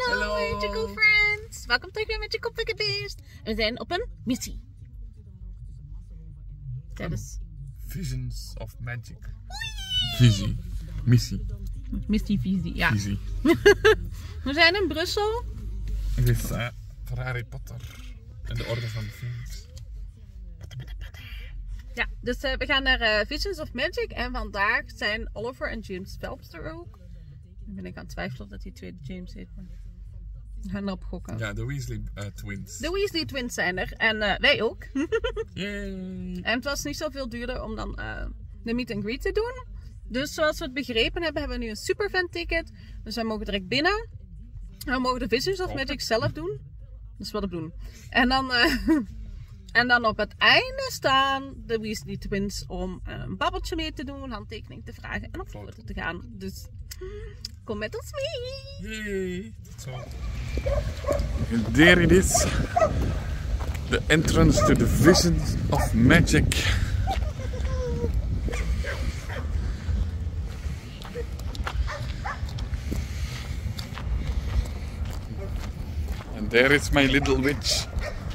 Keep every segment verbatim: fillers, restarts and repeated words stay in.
Hallo, Hallo. Magical Friends! Welkom terug bij Magical Bucket List. We zijn op een missie. Tijdens Visions of Magic. Visie. Missie. missie visie, ja. Visie. We zijn in Brussel. Dit is uh, voor Harry Potter en de Orde van de Phoenix. Ja, dus uh, we gaan naar uh, Visions of Magic en vandaag zijn Oliver en James Phelps er ook. Nu ben ik aan het twijfelen dat die tweede James heet, maar we gaan erop gokken. Ja, de Weasley uh, twins. De Weasley twins zijn er en uh, wij ook. Yay! En het was niet zoveel duurder om dan uh, de meet and greet te doen. Dus zoals we het begrepen hebben, hebben we nu een superfan ticket. Dus wij mogen direct binnen. En we mogen de Visions of Magic zelf doen. Dat is wat ik doen. En dan, uh, en dan op het einde staan de Weasley twins om uh, een babbeltje mee te doen, handtekening te vragen en op foto te gaan. Dus kom met ons mee! Yay! Tot zo. And there it is. The entrance to the Visions of Magic. And there is my little witch.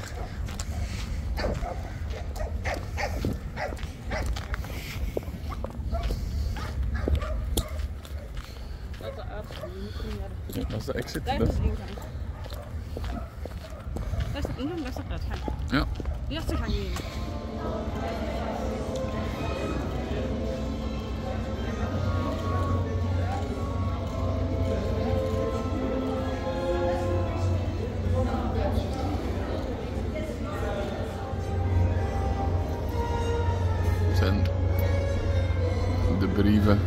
Ja, dat is de exit. Daar is de ingang. Daar is de ingang, daar is de uitgang. Ja. De eerste gang heen. Zijn de brieven.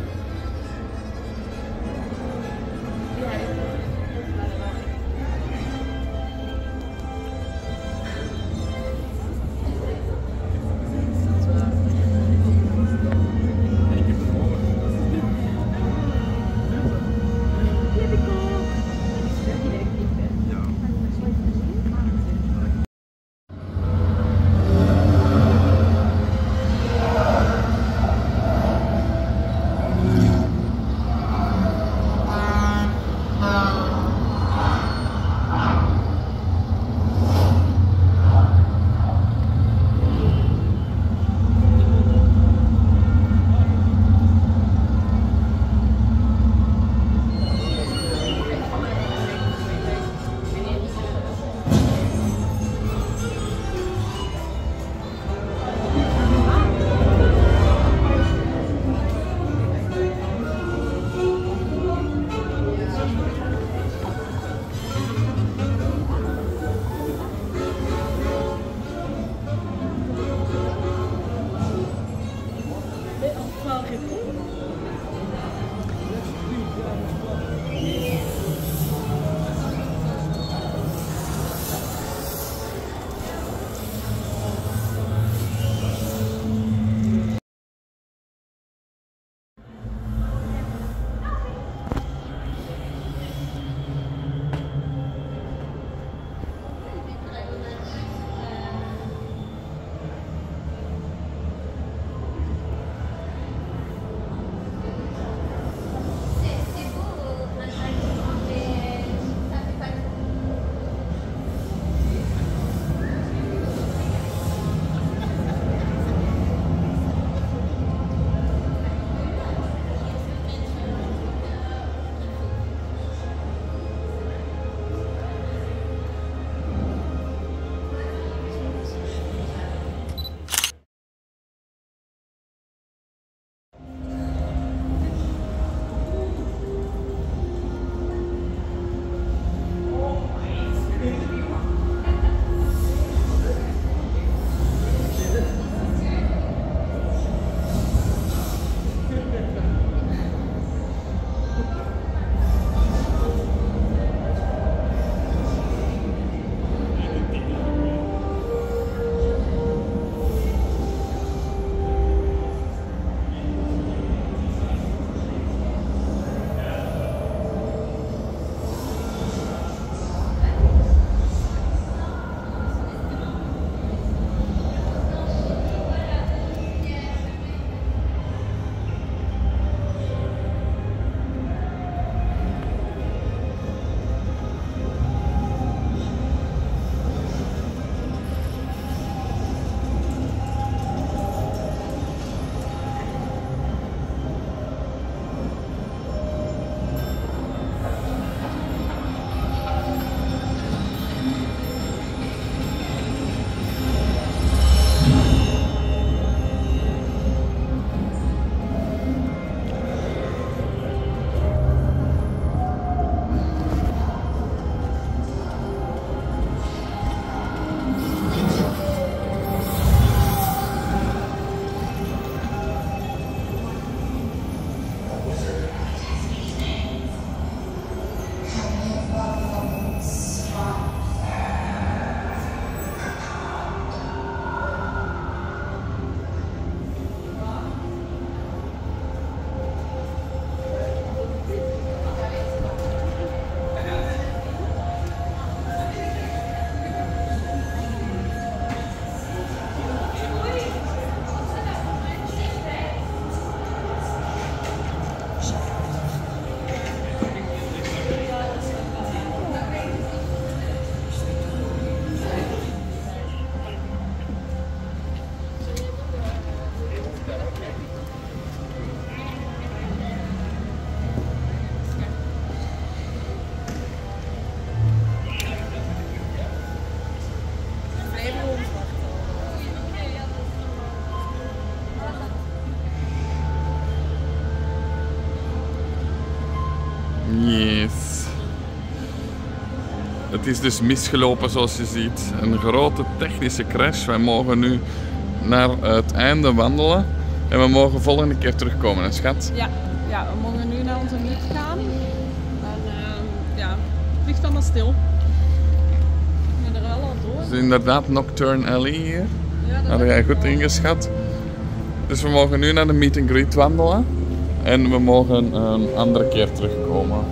Het is dus misgelopen zoals je ziet. Een grote technische crash. Wij mogen nu naar het einde wandelen. En we mogen volgende keer terugkomen, hè, schat? Ja, ja, we mogen nu naar onze meet gaan. En uh, ja, het ligt allemaal stil. Ik ben er wel al door. Het is inderdaad Nocturne Alley hier. Ja, dat heb jij goed ingeschat. Dus we mogen nu naar de meet and greet wandelen. En we mogen een andere keer terugkomen.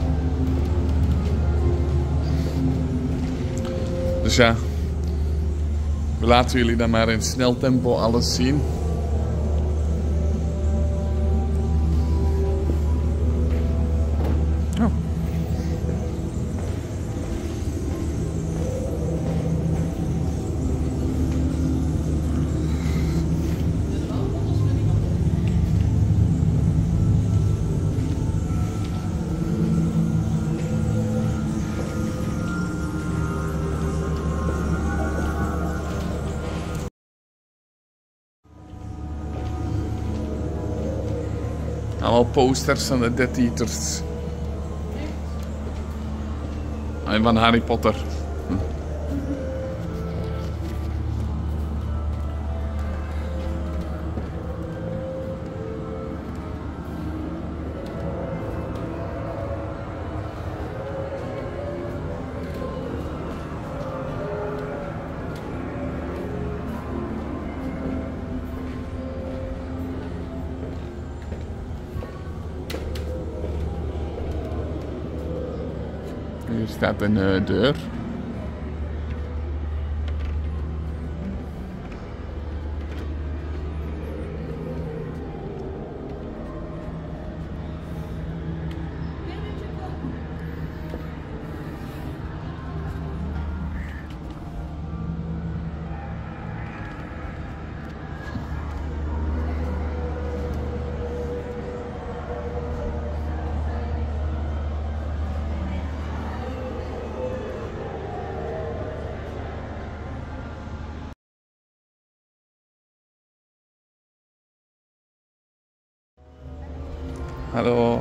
Dus ja, we laten jullie dan maar in snel tempo alles zien. Oh. Allemaal posters van de Death Eaters. En van Harry Potter. Hm. Hier staat een uh, deur. Hallo.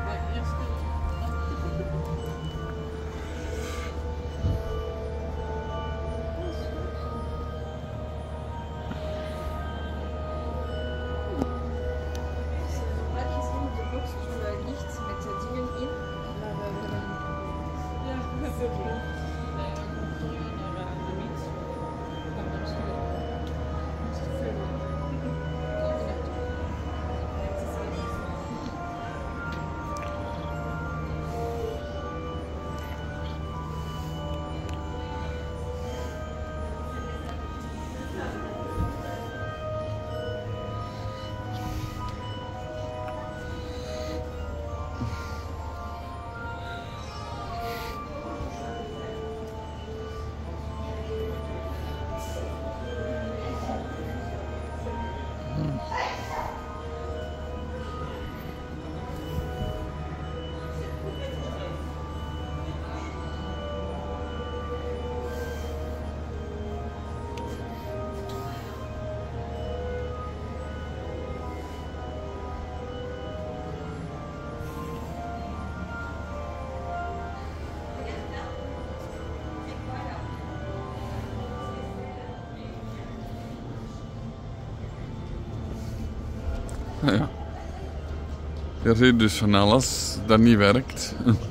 Ja. Je ziet dus van alles dat niet werkt.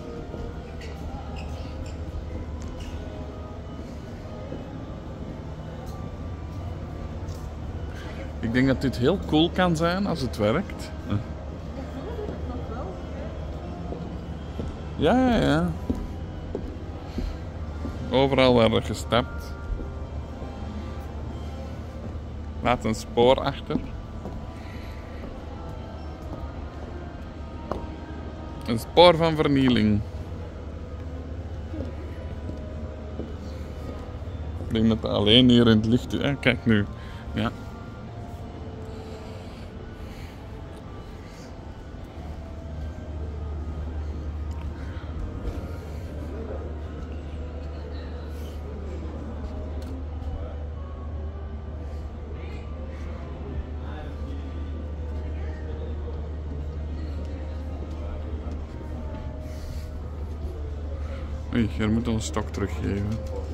Ik denk dat dit heel cool kan zijn als het werkt. Ja, ja, ja. Overal waar er gestapt. Laat een spoor achter. Een spoor van vernieling. Ik denk dat het alleen hier in het licht is. Eh, kijk nu. Ja. Oei, je moet ons stok teruggeven.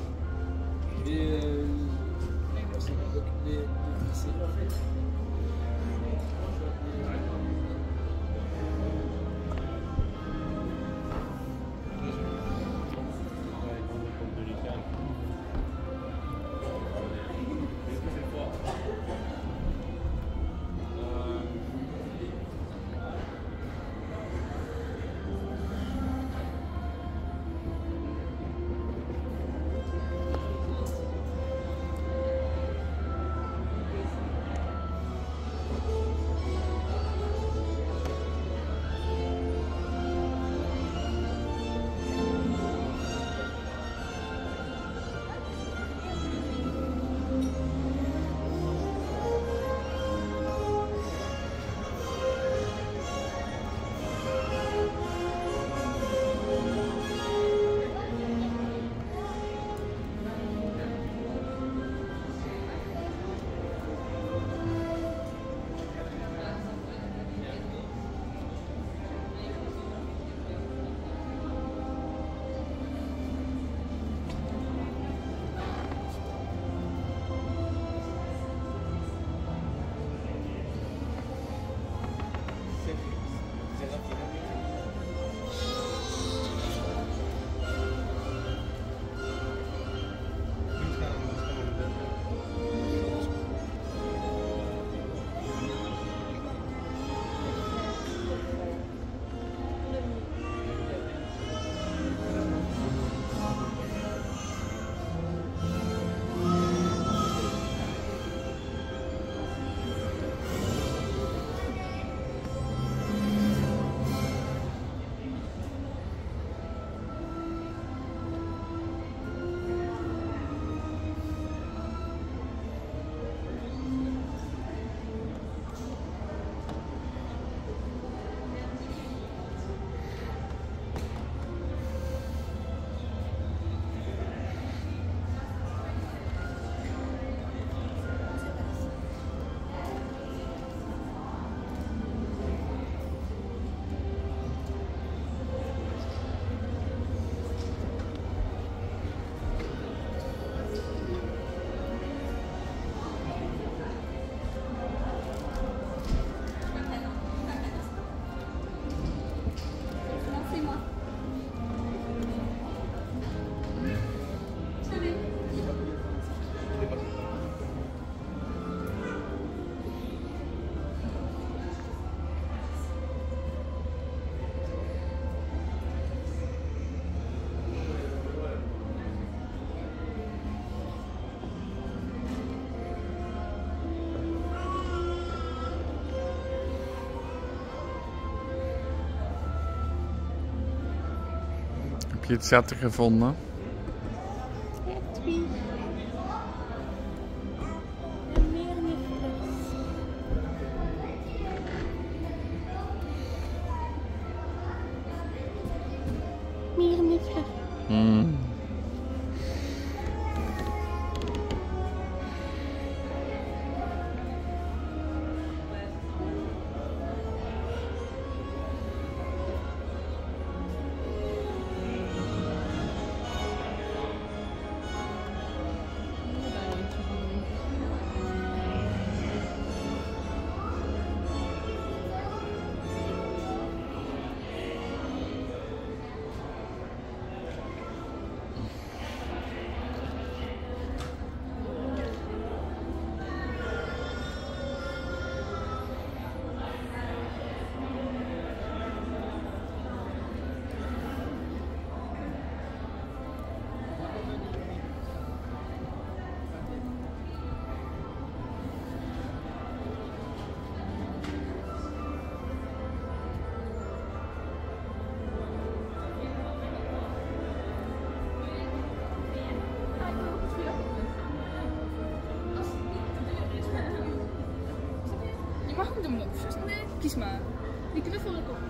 Heb je het zetten gevonden? Hmm. Je mag ook de mopjes. Nee, kies maar. Die knuffel ik op.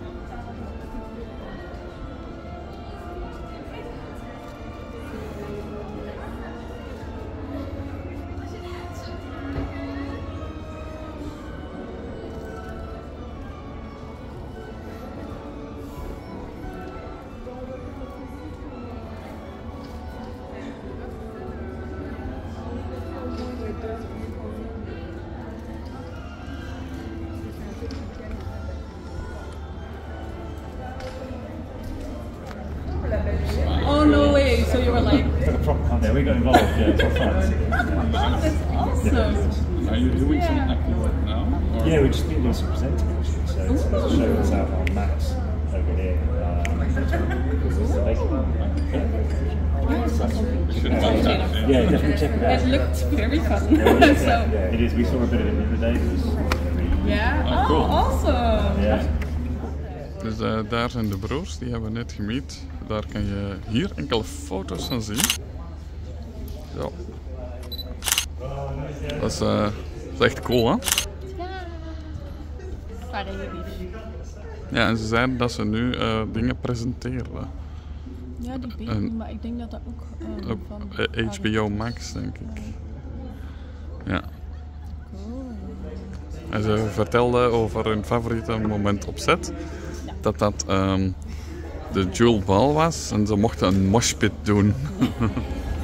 we got involved. Yeah, it's all fun. Awesome. Are you doing Yeah. some acting right now? Or? Yeah, we've just been doing some presenting actually. So it's the show that's out on Max over here. Um, this is the basic one. You should watch that. Yeah, definitely check it out. It looked very fun. Yeah, so, yeah, it is. We saw a bit of it the other day. It was really, yeah. Oh, cool. Oh, awesome. yeah. Dus uh, daar zijn de broers, die hebben we net gemeet. Daar kan je hier enkele foto's van zien. Zo. Dat is, uh, dat is echt cool, hè? Waren jullie? Ja, en ze zeiden dat ze nu uh, dingen presenteren. Ja, die weet ik En- niet, maar ik denk dat dat ook ehm, Op van... uh, H B O Max, denk ik. Ja. En ze vertelde over hun favoriete moment op set. Dat dat um, de Jewel Ball was en ze mochten een moshpit doen.